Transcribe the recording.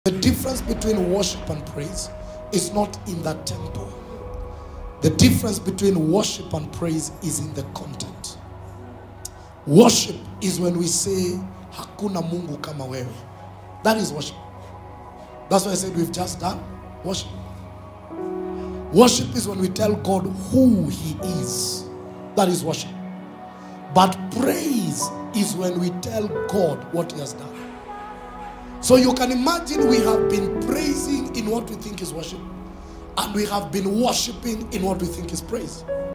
The difference between worship and praise is not in the temple. The difference between worship and praise is in the content. Worship is when we say, Hakuna Mungu kama wewe. That is worship. That's why I said we've just done worship. Worship is when we tell God who He is. That is worship. But praise is when we tell God what He has done. So you can imagine we have been praising in what we think is worship, and we have been worshiping in what we think is praise.